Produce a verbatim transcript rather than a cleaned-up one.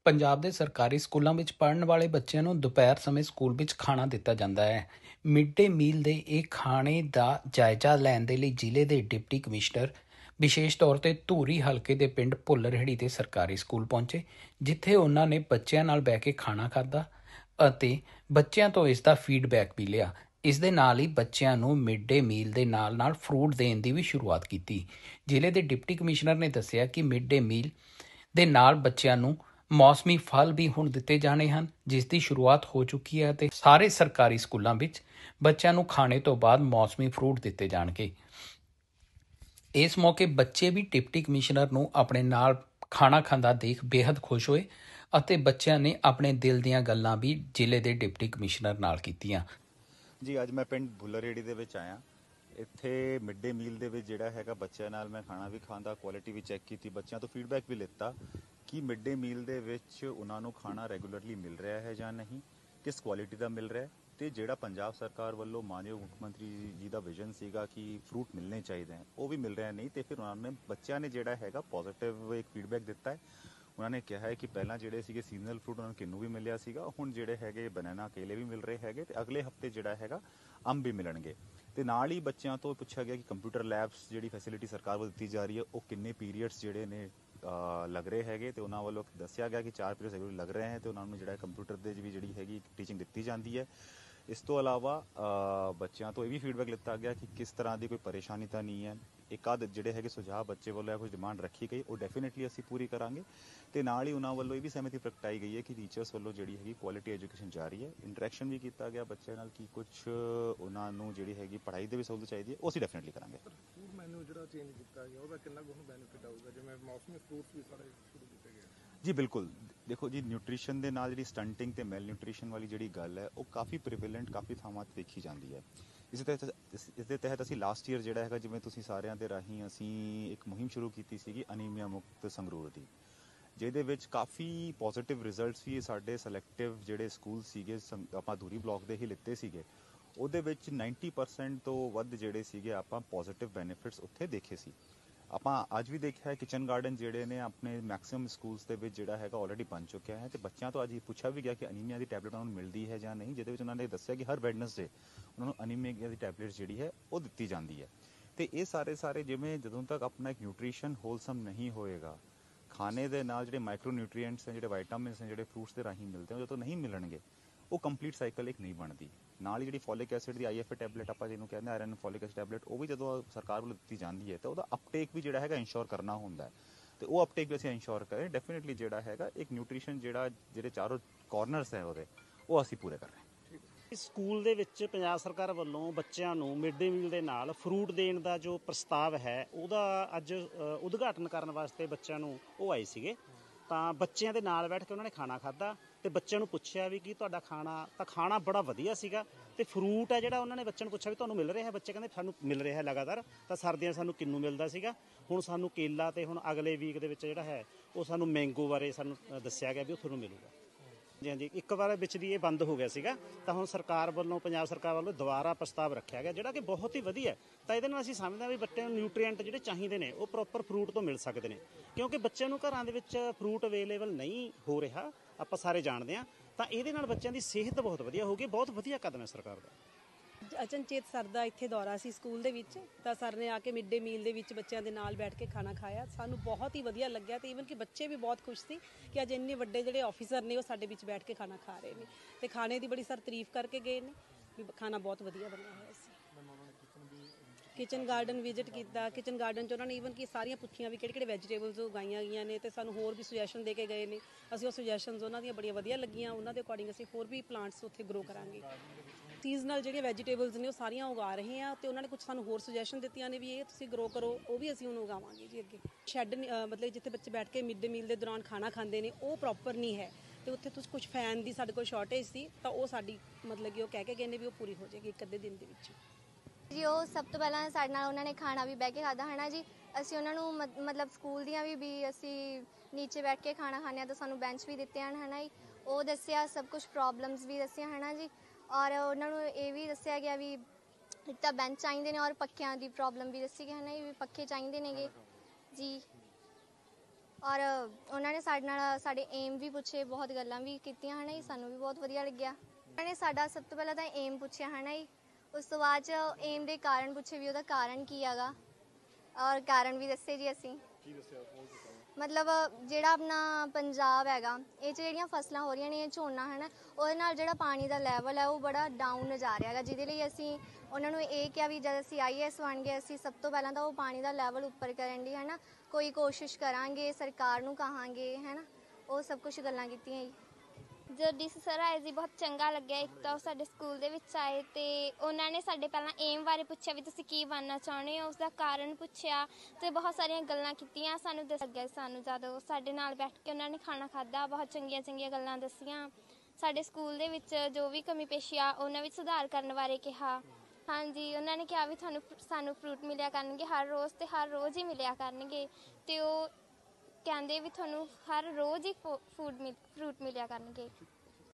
ਪੰਜਾਬ ਦੇ ਸਰਕਾਰੀ ਸਕੂਲਾਂ ਵਿੱਚ ਪੜ੍ਹਨ ਵਾਲੇ ਬੱਚਿਆਂ ਨੂੰ ਦੁਪਹਿਰ ਸਮੇਂ ਸਕੂਲ ਵਿੱਚ ਖਾਣਾ ਦਿੱਤਾ ਜਾਂਦਾ ਹੈ। ਮਿਡ ਡੇ ਮੀਲ ਦੇ ਇਹ ਖਾਣੇ ਦਾ ਜਾਇਜ਼ਾ ਲੈਣ ਦੇ ਲਈ ਜ਼ਿਲ੍ਹੇ ਦੇ ਡਿਪਟੀ ਕਮਿਸ਼ਨਰ ਵਿਸ਼ੇਸ਼ ਤੌਰ ਤੇ ਧੂਰੀ ਹਲਕੇ ਦੇ ਪਿੰਡ ਭੁੱਲਰਹੇੜੀ ਦੇ ਸਰਕਾਰੀ ਸਕੂਲ ਪਹੁੰਚੇ, ਜਿੱਥੇ ਉਹਨਾਂ ਨੇ ਬੱਚਿਆਂ ਨਾਲ ਬਹਿ ਕੇ ਖਾਣਾ ਖਾਧਾ ਅਤੇ ਬੱਚਿਆਂ ਤੋਂ ਇਸ ਦਾ ਫੀਡਬੈਕ ਵੀ ਲਿਆ। ਇਸ ਦੇ ਨਾਲ ਹੀ ਬੱਚਿਆਂ ਨੂੰ ਮਿਡ ਡੇ ਮੀਲ ਦੇ ਨਾਲ ਨਾਲ ਫਰੂਟ ਦੇਣ ਦੀ ਵੀ ਸ਼ੁਰੂਆਤ ਕੀਤੀ। ਜ਼ਿਲ੍ਹੇ ਦੇ ਡਿਪਟੀ ਕਮਿਸ਼ਨਰ ਨੇ ਦੱਸਿਆ ਕਿ ਮਿਡ ਡੇ ਮੀਲ ਦੇ ਨਾਲ ਬੱਚਿਆਂ ਨੂੰ ਮੌਸਮੀ ਫਲ ਵੀ ਹੁਣ ਦਿੱਤੇ ਜਾਣੇ ਹਨ, ਜਿਸ ਦੀ ਸ਼ੁਰੂਆਤ ਹੋ ਚੁੱਕੀ ਹੈ ਅਤੇ ਸਾਰੇ ਸਰਕਾਰੀ ਸਕੂਲਾਂ ਵਿੱਚ ਬੱਚਿਆਂ ਨੂੰ ਖਾਣੇ ਤੋਂ ਬਾਅਦ ਮੌਸਮੀ ਫਰੂਟ ਦਿੱਤੇ ਜਾਣਗੇ। ਇਸ ਮੌਕੇ ਬੱਚੇ ਵੀ ਡਿਪਟੀ ਕਮਿਸ਼ਨਰ ਨੂੰ ਆਪਣੇ ਨਾਲ ਖਾਣਾ ਖਾਂਦਾ ਦੇਖ ਬੇहद ਖੁਸ਼ ਹੋਏ ਅਤੇ ਬੱਚਿਆਂ ਨੇ ਆਪਣੇ ਦਿਲ ਦੀਆਂ ਗੱਲਾਂ ਵੀ ਜ਼ਿਲ੍ਹੇ ਦੇ ਡਿਪਟੀ ਕਮਿਸ਼ਨਰ ਨਾਲ ਕੀਤੀਆਂ। ਜੀ ਅੱਜ ਮੈਂ ਪਿੰਡ ਭੁੱਲਰਹੇੜੀ ਦੇ ਵਿੱਚ ਆਇਆ। ਇੱਥੇ ਮਿਡ ਡੇ ਮੀਲ ਦੇ ਵਿੱਚ ਜਿਹੜਾ ਹੈਗਾ ਬੱਚਿਆਂ ਨਾਲ ਮੈਂ ਖਾਣਾ ਵੀ ਖਾਂਦਾ, ਕੁਆਲਿਟੀ ਵੀ ਚੈੱਕ ਕੀਤੀ, ਬੱਚਿਆਂ ਤੋਂ ਫੀਡਬੈਕ ਵੀ ਲਿੱਤਾ ਕਿ ਮਿਡ ਡੇ ਮੀਲ ਦੇ ਵਿੱਚ ਉਹਨਾਂ ਨੂੰ ਖਾਣਾ ਰੈਗੂਲਰਲੀ ਮਿਲ ਰਿਹਾ ਹੈ ਜਾਂ ਨਹੀਂ, ਕਿਸ ਕੁਆਲਿਟੀ ਦਾ ਮਿਲ ਰਿਹਾ, ਅਤੇ ਜਿਹੜਾ ਪੰਜਾਬ ਸਰਕਾਰ ਵੱਲੋਂ ਮਾਨਯੋਗ ਮੁੱਖ ਮੰਤਰੀ ਜੀ ਦਾ ਵਿਜ਼ਨ ਸੀਗਾ ਕਿ ਫਰੂਟ ਮਿਲਣੇ ਚਾਹੀਦੇ ਹਨ, ਉਹ ਵੀ ਮਿਲ ਰਿਹਾ ਨਹੀਂ। ਅਤੇ ਫਿਰ ਉਹਨਾਂ ਨੇ ਬੱਚਿਆਂ ਨੇ ਜਿਹੜਾ ਹੈਗਾ ਪੋਜ਼ੀਟਿਵ ਇੱਕ ਫੀਡਬੈਕ ਦਿੱਤਾ ਹੈ। ਉਹਨਾਂ ਨੇ ਕਿਹਾ ਹੈ ਕਿ ਪਹਿਲਾਂ ਜਿਹੜੇ ਸੀਗੇ ਸੀਜ਼ਨਲ ਫਰੂਟ ਉਹਨਾਂ ਨੂੰ ਕਿੰਨੂ ਵੀ ਮਿਲਿਆ ਸੀਗਾ, ਹੁਣ ਜਿਹੜੇ ਹੈਗੇ ਬਨਾਨਾ ਕੇਲੇ ਵੀ ਮਿਲ ਰਹੇ ਹੈਗੇ, ਅਤੇ ਅਗਲੇ ਹਫਤੇ ਜਿਹੜਾ ਹੈਗਾ ਅੰਬ ਵੀ ਮਿਲਣਗੇ। ਅਤੇ ਨਾਲ ਹੀ ਬੱਚਿਆਂ ਤੋਂ ਪੁੱਛਿਆ ਗਿਆ ਕਿ ਕੰਪਿਊਟਰ ਲੈਬਸ ਜਿਹੜੀ ਫੈਸਿਲਿਟੀ ਸਰਕਾਰ ਵੱਲੋਂ ਦਿੱਤੀ ਜਾ ਰਹੀ ਹੈ, ਉਹ ਕਿੰਨੇ ਪੀਰੀਅਡਸ ਜਿਹੜੇ ਨੇ ਲੱਗ ਰਹੇ ਹੈਗੇ, ਅਤੇ ਉਹਨਾਂ ਵੱਲੋਂ ਦੱਸਿਆ ਗਿਆ ਕਿ ਚਾਰ ਪੀਰੀਅਡਸ ਰੈਗੂਲਰ ਲੱਗ ਰਹੇ ਹੈ, ਅਤੇ ਉਹਨਾਂ ਨੂੰ ਜਿਹੜਾ ਕੰਪਿਊਟਰ ਦੇ ਵੀ ਜਿਹੜੀ ਹੈਗੀ ਟੀਚਿੰਗ ਦਿੱਤੀ ਜਾਂਦੀ ਹੈ। ਇਸ ਤੋਂ ਇਲਾਵਾ ਬੱਚਿਆਂ ਤੋਂ ਇਹ ਵੀ ਫੀਡਬੈਕ ਲਿੱਤਾ ਗਿਆ ਕਿ ਕਿਸ ਤਰ੍ਹਾਂ ਦੀ ਕੋਈ ਪਰੇਸ਼ਾਨੀ ਤਾਂ ਨਹੀਂ ਹੈ। ਇੱਕ ਆਧ ਜਿਹੜੇ ਹੈਗੇ ਸੁਝਾਅ ਬੱਚੇ ਵੱਲੋਂ ਕੁਝ ਡਿਮਾਂਡ ਰੱਖੀ ਗਈ, ਉਹ ਡੈਫੀਨੇਟਲੀ ਅਸੀਂ ਪੂਰੀ ਕਰਾਂਗੇ। ਅਤੇ ਨਾਲ ਹੀ ਉਹਨਾਂ ਵੱਲੋਂ ਇਹ ਵੀ ਸਹਿਮਤੀ ਪ੍ਰਗਟਾਈ ਗਈ ਹੈ ਕਿ ਟੀਚਰਸ ਵੱਲੋਂ ਜਿਹੜੀ ਹੈਗੀ ਕੁਆਲਿਟੀ ਐਜੂਕੇਸ਼ਨ ਜਾਰੀ ਹੈ। ਇੰਟਰੈਕਸ਼ਨ ਵੀ ਕੀਤਾ ਗਿਆ ਬੱਚਿਆਂ ਨਾਲ ਕਿ ਕੁਝ ਉਹਨਾਂ ਨੂੰ ਜਿਹੜੀ ਹੈਗੀ ਪੜ੍ਹਾਈ ਦੇ ਵੀ ਸਹੂਲਤ ਚਾਹੀਦੀ ਹੈ, ਉਹ ਅਸੀਂ ਡੈਫੀਨੇਟਲੀ ਕਰਾਂਗੇ। ਫੂਡ ਮੈਨੂ ਜਿਹੜਾ ਚੇਂਜ ਕੀਤਾ ਗਿਆ ਉਹਦਾ ਕਿੰਨਾ ਕੁ ਬੈਨੀਫਿਟ ਆਊਗਾ, ਜਿਵੇਂ ਮੌਸਮੀ ਫਰੂਟਸ ਵੀ ਸਾਰੇ ਸ਼ੁਰੂ ਕੀਤੇ ਗਏ? ਜੀ ਬਿਲਕੁਲ, ਦੇਖੋ ਜੀ, ਨਿਊਟ੍ਰੀਸ਼ਨ ਦੇ ਨਾਲ ਜਿਹੜੀ ਸਟੰਟਿੰਗ ਅਤੇ ਮੈਲ ਨਿਊਟ੍ਰੀਸ਼ਨ ਵਾਲੀ ਜਿਹੜੀ ਗੱਲ ਹੈ, ਉਹ ਕਾਫੀ ਪ੍ਰੀਵੈਲੈਂਟ ਕਾਫੀ ਥਾਵਾਂ 'ਤੇ ਦੇਖੀ ਜਾਂਦੀ ਹੈ। ਇਸ ਤਹਿਤ ਇਸ ਦੇ ਤਹਿਤ ਅਸੀਂ ਲਾਸਟ ਈਅਰ ਜਿਹੜਾ ਹੈਗਾ, ਜਿਵੇਂ ਤੁਸੀਂ ਸਾਰਿਆਂ ਦੇ ਰਾਹੀਂ ਅਸੀਂ ਇੱਕ ਮੁਹਿੰਮ ਸ਼ੁਰੂ ਕੀਤੀ ਸੀਗੀ ਅਨੀਮੀਆ ਮੁਕਤ ਸੰਗਰੂਰ ਦੀ, ਜਿਹਦੇ ਵਿੱਚ ਕਾਫੀ ਪੋਜ਼ੀਟਿਵ ਰਿਜ਼ਲਟਸ ਵੀ ਸਾਡੇ ਸਿਲੈਕਟਿਵ ਜਿਹੜੇ ਸਕੂਲ ਸੀਗੇ, ਆਪਾਂ ਧੂਰੀ ਬਲਾਕ ਦੇ ਹੀ ਲਿੱਤੇ ਸੀਗੇ, ਉਹਦੇ ਵਿੱਚ ਨਾਈਨਟੀ ਪਰਸੈਂਟ ਤੋਂ ਵੱਧ ਜਿਹੜੇ ਸੀਗੇ ਆਪਾਂ ਪੋਜ਼ੀਟਿਵ ਬੈਨੀਫਿਟਸ ਉੱਥੇ ਦੇਖੇ ਸੀ। ਆਪਾਂ ਅੱਜ ਵੀ ਦੇਖਿਆ ਹੈ ਕਿਚਨ ਗਾਰਡਨ ਜਿਹੜੇ ਨੇ ਆਪਣੇ ਮੈਕਸਿਮਮ ਸਕੂਲਸ ਦੇ ਵਿੱਚ ਜਿਹੜਾ ਹੈਗਾ ਆਲਰੇਡੀ ਬਣ ਚੁੱਕਿਆ ਹੈ। ਅਤੇ ਬੱਚਿਆਂ ਤੋਂ ਅੱਜ ਇਹ ਪੁੱਛਿਆ ਵੀ ਗਿਆ ਕਿ ਅਨੀਮੀਆ ਦੀ ਟੈਬਲੇਟ ਉਹਨਾਂ ਨੂੰ ਮਿਲਦੀ ਹੈ ਜਾਂ ਨਹੀਂ, ਜਿਹਦੇ ਵਿੱਚ ਉਹਨਾਂ ਨੇ ਦੱਸਿਆ ਕਿ ਹਰ ਵੈਡਨਸਡੇ ਉਹਨਾਂ ਨੂੰ ਅਨੀਮੀਆ ਦੀ ਟੈਬਲੇਟ ਜਿਹੜੀ ਹੈ ਉਹ ਦਿੱਤੀ ਜਾਂਦੀ ਹੈ। ਅਤੇ ਇਹ ਸਾਰੇ ਸਾਰੇ ਜਿਵੇਂ ਜਦੋਂ ਤੱਕ ਆਪਣਾ ਇੱਕ ਨਿਊਟ੍ਰੀਸ਼ਨ ਹੋਲਸਮ ਨਹੀਂ ਹੋਏਗਾ, ਖਾਣੇ ਦੇ ਨਾਲ ਜਿਹੜੇ ਮਾਈਕਰੋ ਨਿਊਟਰੀਐਂਟਸ ਨੇ, ਜਿਹੜੇ ਵਾਈਟਾਮਿਨਸ ਨੇ, ਜਿਹੜੇ ਫਰੂਟਸ ਦੇ ਰਾਹੀਂ ਮਿਲਦੇ ਨੇ, ਜਦੋਂ ਨਹੀਂ ਮਿਲਣਗੇ ਉਹ ਕੰਪਲੀਟ ਸਾਈਕਲ ਇੱਕ ਨਹੀਂ ਬਣਦੀ। ਨਾਲ ਹੀ ਜਿਹੜੀ ਫੋਲਿਕ ਐਸਿਡ ਦੀ ਆਈ ਐਫ ਏ ਟੈਬਲੇਟ ਆਪਾਂ ਜਿਹਨੂੰ ਕਹਿੰਦੇ ਆਇਰਨ ਫੋਲਿਕ ਐਸਿਡ ਟੈਬਲੇਟ, ਉਹ ਵੀ ਜਦੋਂ ਸਰਕਾਰ ਵੱਲੋਂ ਦਿੱਤੀ ਜਾਂਦੀ ਹੈ ਤਾਂ ਉਹਦਾ ਅਪਟੇਕ ਵੀ ਜਿਹੜਾ ਹੈਗਾ ਇੰਸ਼ੋਰ ਕਰਨਾ ਹੁੰਦਾ ਹੈ, ਅਤੇ ਉਹ ਅਪਟੇਕ ਵੀ ਅਸੀਂ ਇੰਸ਼ੋਰ ਕरें ਡੈਫੀਨੇਟਲੀ ਜਿਹੜਾ ਹੈਗਾ ਇੱਕ ਨਿਊਟ੍ਰੀਸ਼ਨ ਜਿਹੜਾ ਜਿਹੜੇ ਚਾਰੋਂ ਕਾਰਨਰਸ ਹੈ ਉਹਦੇ, ਉਹ ਅਸੀਂ ਪੂਰੇ ਕਰ ਰਹੇ ਹਾਂ। ਸਕੂਲ ਦੇ ਵਿੱਚ ਪੰਜਾਬ ਸਰਕਾਰ ਵੱਲੋਂ ਬੱਚਿਆਂ ਨੂੰ ਮਿਡ ਡੇ ਮੀਲ ਦੇ ਨਾਲ ਫਰੂਟ ਦੇਣ ਦਾ ਜੋ ਪ੍ਰਸਤਾਵ ਹੈ, ਉਹਦਾ ਅੱਜ ਉਦਘਾਟਨ ਕਰਨ ਵਾਸਤੇ ਬੱਚਿਆਂ ਨੂੰ ਉਹ ਆਏ ਸੀਗੇ। ਤਾਂ ਬੱਚਿਆਂ ਦੇ ਨਾਲ ਬੈਠ ਕੇ ਉਹਨਾਂ ਨੇ ਖਾਣਾ ਖਾਧਾ ਅਤੇ ਬੱਚਿਆਂ ਨੂੰ ਪੁੱਛਿਆ ਵੀ ਕਿ ਤੁਹਾਡਾ ਖਾਣਾ, ਤਾਂ ਖਾਣਾ ਬੜਾ ਵਧੀਆ ਸੀਗਾ। ਅਤੇ ਫਰੂਟ ਹੈ ਜਿਹੜਾ ਉਹਨਾਂ ਨੇ ਬੱਚਿਆਂ ਨੂੰ ਪੁੱਛਿਆ ਵੀ ਤੁਹਾਨੂੰ ਮਿਲ ਰਿਹਾ ਹੈ, ਬੱਚੇ ਕਹਿੰਦੇ ਸਾਨੂੰ ਮਿਲ ਰਿਹਾ ਹੈ ਲਗਾਤਾਰ। ਤਾਂ ਸਰਦੀਆਂ ਸਾਨੂੰ ਕਿੰਨੂ ਮਿਲਦਾ ਸੀਗਾ, ਹੁਣ ਸਾਨੂੰ ਕੇਲਾ, ਅਤੇ ਹੁਣ ਅਗਲੇ ਵੀਕ ਦੇ ਵਿੱਚ ਜਿਹੜਾ ਹੈ ਉਹ ਸਾਨੂੰ ਮੈਂਗੋ ਬਾਰੇ ਸਾਨੂੰ ਦੱਸਿਆ ਗਿਆ ਵੀ ਉਹ ਤੁਹਾਨੂੰ ਮਿਲੂਗਾ। ਜੀ ਹਾਂਜੀ, ਇੱਕ ਵਾਰ ਵਿੱਚ ਦੀ ਇਹ ਬੰਦ ਹੋ ਗਿਆ ਸੀਗਾ, ਤਾਂ ਹੁਣ ਸਰਕਾਰ ਵੱਲੋਂ, ਪੰਜਾਬ ਸਰਕਾਰ ਵੱਲੋਂ ਦੁਬਾਰਾ ਪ੍ਰਸਤਾਵ ਰੱਖਿਆ ਗਿਆ, ਜਿਹੜਾ ਕਿ ਬਹੁਤ ਹੀ ਵਧੀਆ। ਤਾਂ ਇਹਦੇ ਨਾਲ ਅਸੀਂ ਸਮਝਦੇ ਹਾਂ ਵੀ ਬੱਚਿਆਂ ਨੂੰ ਨਿਊਟਰੀਐਂਟ ਜਿਹੜੇ ਚਾਹੀਦੇ ਨੇ ਉਹ ਪ੍ਰੋਪਰ ਫਰੂਟ ਤੋਂ ਮਿਲ ਸਕਦੇ ਨੇ, ਕਿਉਂਕਿ ਬੱਚਿਆਂ ਨੂੰ ਘਰਾਂ ਦੇ ਵਿੱਚ ਫਰੂਟ ਅਵੇਲੇਬਲ ਨਹੀਂ ਹੋ ਰਿਹਾ, ਆਪਾਂ ਸਾਰੇ ਜਾਣਦੇ ਹਾਂ। ਤਾਂ ਇਹਦੇ ਨਾਲ ਬੱਚਿਆਂ ਦੀ ਸਿਹਤ ਬਹੁਤ ਵਧੀਆ ਹੋਊਗੀ, ਬਹੁਤ ਵਧੀਆ ਕਦਮ ਹੈ ਸਰਕਾਰ ਦਾ। ਅਚਨਚੇਤ ਸਰ ਦਾ ਇੱਥੇ ਦੌਰਾ ਸੀ ਸਕੂਲ ਦੇ ਵਿੱਚ, ਤਾਂ ਸਰ ਨੇ ਆ ਕੇ ਮਿਡ ਡੇ ਮੀਲ ਦੇ ਵਿੱਚ ਬੱਚਿਆਂ ਦੇ ਨਾਲ ਬੈਠ ਕੇ ਖਾਣਾ ਖਾਇਆ। ਸਾਨੂੰ ਬਹੁਤ ਹੀ ਵਧੀਆ ਲੱਗਿਆ, ਅਤੇ ਈਵਨ ਕਿ ਬੱਚੇ ਵੀ ਬਹੁਤ ਖੁਸ਼ ਸੀ ਕਿ ਅੱਜ ਇੰਨੇ ਵੱਡੇ ਜਿਹੜੇ ਆਫੀਸਰ ਨੇ ਉਹ ਸਾਡੇ ਵਿੱਚ ਬੈਠ ਕੇ ਖਾਣਾ ਖਾ ਰਹੇ ਨੇ, ਅਤੇ ਖਾਣੇ ਦੀ ਬੜੀ ਸਰ ਤਾਰੀਫ ਕਰਕੇ ਗਏ ਨੇ ਵੀ ਖਾਣਾ ਬਹੁਤ ਵਧੀਆ ਬਣਿਆ ਹੋਇਆ ਸੀ। ਕਿਚਨ ਗਾਰਡਨ ਵਿਜ਼ਿਟ ਕੀਤਾ, ਕਿਚਨ ਗਾਰਡਨ 'ਚ ਉਹਨਾਂ ਨੇ ਈਵਨ ਕਿ ਸਾਰੀਆਂ ਪੁੱਛੀਆਂ ਵੀ ਕਿਹੜੇ ਕਿਹੜੇ ਵੈਜੀਟੇਬਲਸ ਉਗਾਈਆਂ ਗਈਆਂ ਨੇ, ਅਤੇ ਸਾਨੂੰ ਹੋਰ ਵੀ ਸੁਜੈਸ਼ਨ ਦੇ ਕੇ ਗਏ ਨੇ। ਅਸੀਂ ਉਹ ਸੁਜੈਸ਼ਨਸ ਉਹਨਾਂ ਦੀਆਂ ਬੜੀਆਂ ਵਧੀਆ ਲੱਗੀਆਂ, ਉਹਨਾਂ ਦੇ ਅਕੋਰਡਿੰਗ ਅਸੀਂ ਹੋਰ ਵੀ ਪਲਾਂਟਸ ਉੱਥੇ ਗਰੋ ਕਰਾਂਗੇ। ਸੀਜ਼ਨਲ ਜਿਹੜੀਆਂ ਵੈਜੀਟੇਬਲਸ ਨੇ ਉਹ ਸਾਰੀਆਂ ਉਗਾ ਰਹੇ ਹਾਂ, ਅਤੇ ਉਹਨਾਂ ਨੇ ਕੁਝ ਸਾਨੂੰ ਹੋਰ ਸੁਜੈਸ਼ਨ ਦਿੱਤੀਆਂ ਨੇ ਵੀ ਇਹ ਤੁਸੀਂ ਗਰੋ ਕਰੋ, ਉਹ ਵੀ ਅਸੀਂ ਹੁਣ ਉਗਾਵਾਂਗੇ ਜੀ ਅੱਗੇ। ਸ਼ੈੱਡ ਮਤਲਬ ਜਿੱਥੇ ਬੱਚੇ ਬੈਠ ਕੇ ਮਿਡ ਡੇ ਮੀਲ ਦੇ ਦੌਰਾਨ ਖਾਣਾ ਖਾਂਦੇ ਨੇ ਉਹ ਪ੍ਰੋਪਰ ਨਹੀਂ ਹੈ, ਅਤੇ ਉੱਥੇ ਤੁਸੀਂ ਕੁਝ ਫੈਨ ਦੀ ਸਾਡੇ ਕੋਲ ਸ਼ਾਰਟੇਜ ਸੀ, ਤਾਂ ਉਹ ਸਾਡੀ ਮਤਲਬ ਕਿ ਉਹ ਕਹਿ ਕੇ ਗਏ ਨੇ ਵੀ ਉਹ ਪੂਰੀ ਹੋ ਜਾਏਗੀ ਇੱਕ ਅੱਧੇ ਦਿਨ ਦੇ ਵਿੱਚ ਜੀ। ਉਹ ਸਭ ਤੋਂ ਪਹਿਲਾਂ ਸਾਡੇ ਨਾਲ ਉਹਨਾਂ ਨੇ ਖਾਣਾ ਵੀ ਬਹਿ ਕੇ ਖਾਧਾ ਹੈ ਨਾ ਜੀ। ਅਸੀਂ ਉਹਨਾਂ ਨੂੰ ਮ ਮਤਲਬ ਸਕੂਲ ਦੀਆਂ ਵੀ ਵੀ ਅਸੀਂ ਨੀਚੇ ਬੈਠ ਕੇ ਖਾਣਾ ਖਾਂਦੇ ਹਾਂ, ਤਾਂ ਸਾਨੂੰ ਬੈਂਚ ਵੀ ਦਿੱਤੇ ਹਨ ਹੈ ਨਾ ਜੀ। ਉਹ ਦੱਸਿਆ ਸਭ ਕੁਛ, ਪ੍ਰੋਬਲਮਸ ਵੀ ਦੱਸੀਆਂ ਹੈ ਨਾ ਜੀ, ਔਰ ਉਹਨਾਂ ਨੂੰ ਇਹ ਵੀ ਦੱਸਿਆ ਗਿਆ ਵੀ ਇੱਕ ਤਾਂ ਬੈਂਚ ਚਾਹੀਦੇ ਨੇ, ਔਰ ਪੱਖਿਆਂ ਦੀ ਪ੍ਰੋਬਲਮ ਵੀ ਦੱਸੀ ਗਈ ਹੈ ਨਾ ਜੀ, ਵੀ ਪੱਖੇ ਚਾਹੀਦੇ ਨੇਗੇ ਜੀ। ਔਰ ਉਹਨਾਂ ਨੇ ਸਾਡੇ ਨਾਲ ਸਾਡੇ ਏਮ ਵੀ ਪੁੱਛੇ, ਬਹੁਤ ਗੱਲਾਂ ਵੀ ਕੀਤੀਆਂ ਹੈ ਨਾ ਜੀ, ਸਾਨੂੰ ਵੀ ਬਹੁਤ ਵਧੀਆ ਲੱਗਿਆ। ਉਹਨਾਂ ਨੇ ਸਾਡਾ ਸਭ ਤੋਂ ਪਹਿਲਾਂ ਤਾਂ ਏਮ ਪੁੱਛਿਆ ਹੈ ਨਾ ਜੀ, ਉਸ ਤੋਂ ਬਾਅਦ 'ਚ ਏਮ ਦੇ ਕਾਰਨ ਪੁੱਛੇ ਵੀ ਉਹਦਾ ਕਾਰਨ ਕੀ ਹੈਗਾ, ਔਰ ਕਾਰਨ ਵੀ ਦੱਸੇ ਜੀ ਅਸੀਂ। ਕੀ ਦੱਸਿਆ? ਮਤਲਬ ਜਿਹੜਾ ਆਪਣਾ ਪੰਜਾਬ ਹੈਗਾ, ਇਹ 'ਚ ਜਿਹੜੀਆਂ ਫਸਲਾਂ ਹੋ ਰਹੀਆਂ ਨੇ, ਝੋਨਾ ਹੈ ਨਾ, ਉਹਦੇ ਨਾਲ ਜਿਹੜਾ ਪਾਣੀ ਦਾ ਲੈਵਲ ਹੈ ਉਹ ਬੜਾ ਡਾਊਨ ਜਾ ਰਿਹਾ ਹੈਗਾ, ਜਿਹਦੇ ਲਈ ਅਸੀਂ ਉਹਨਾਂ ਨੂੰ ਇਹ ਕਿਹਾ ਵੀ ਜਦ ਅਸੀਂ ਆਈ ਏ ਐਸ ਬਣ ਗਏ, ਅਸੀਂ ਸਭ ਤੋਂ ਪਹਿਲਾਂ ਤਾਂ ਉਹ ਪਾਣੀ ਦਾ ਲੈਵਲ ਉੱਪਰ ਕਰਨ ਲਈ ਹੈ ਨਾ ਕੋਈ ਕੋਸ਼ਿਸ਼ ਕਰਾਂਗੇ, ਸਰਕਾਰ ਨੂੰ ਕਹਾਂਗੇ ਹੈ ਨਾ, ਉਹ ਸਭ ਕੁਛ ਗੱਲਾਂ ਕੀਤੀਆਂ ਜੀ। ਜਦੋਂ ਡੀ ਸੀ ਸਰ ਆਏ ਜੀ, ਬਹੁਤ ਚੰਗਾ ਲੱਗਿਆ। ਇੱਕ ਤਾਂ ਉਹ ਸਾਡੇ ਸਕੂਲ ਦੇ ਵਿੱਚ ਆਏ ਅਤੇ ਉਹਨਾਂ ਨੇ ਸਾਡੇ ਪਹਿਲਾਂ ਏਮ ਬਾਰੇ ਪੁੱਛਿਆ ਵੀ ਤੁਸੀਂ ਕੀ ਬਣਨਾ ਚਾਹੁੰਦੇ ਹੋ, ਉਸਦਾ ਕਾਰਨ ਪੁੱਛਿਆ ਅਤੇ ਬਹੁਤ ਸਾਰੀਆਂ ਗੱਲਾਂ ਕੀਤੀਆਂ। ਸਾਨੂੰ ਦੱਸ ਲੱਗਿਆ ਸਾਨੂੰ ਜਦੋਂ ਸਾਡੇ ਨਾਲ ਬੈਠ ਕੇ ਉਹਨਾਂ ਨੇ ਖਾਣਾ ਖਾਧਾ, ਬਹੁਤ ਚੰਗੀਆਂ ਚੰਗੀਆਂ ਗੱਲਾਂ ਦੱਸੀਆਂ। ਸਾਡੇ ਸਕੂਲ ਦੇ ਵਿੱਚ ਜੋ ਵੀ ਕਮੀ ਪੇਸ਼ੀ ਆ ਉਹਨਾਂ ਵਿੱਚ ਸੁਧਾਰ ਕਰਨ ਬਾਰੇ ਕਿਹਾ। ਹਾਂਜੀ, ਉਹਨਾਂ ਨੇ ਕਿਹਾ ਵੀ ਤੁਹਾਨੂੰ ਸਾਨੂੰ ਫਰੂਟ ਮਿਲਿਆ ਕਰਨਗੇ ਹਰ ਰੋਜ਼, ਅਤੇ ਹਰ ਰੋਜ਼ ਹੀ ਮਿਲਿਆ ਕਰਨਗੇ, ਅਤੇ ਉਹ ਕਹਿੰਦੇ ਵੀ ਤੁਹਾਨੂੰ ਹਰ ਰੋਜ਼ ਹੀ ਫੂਡ ਮਿਲ ਫਰੂਟ ਮਿਲਿਆ ਕਰਨਗੇ।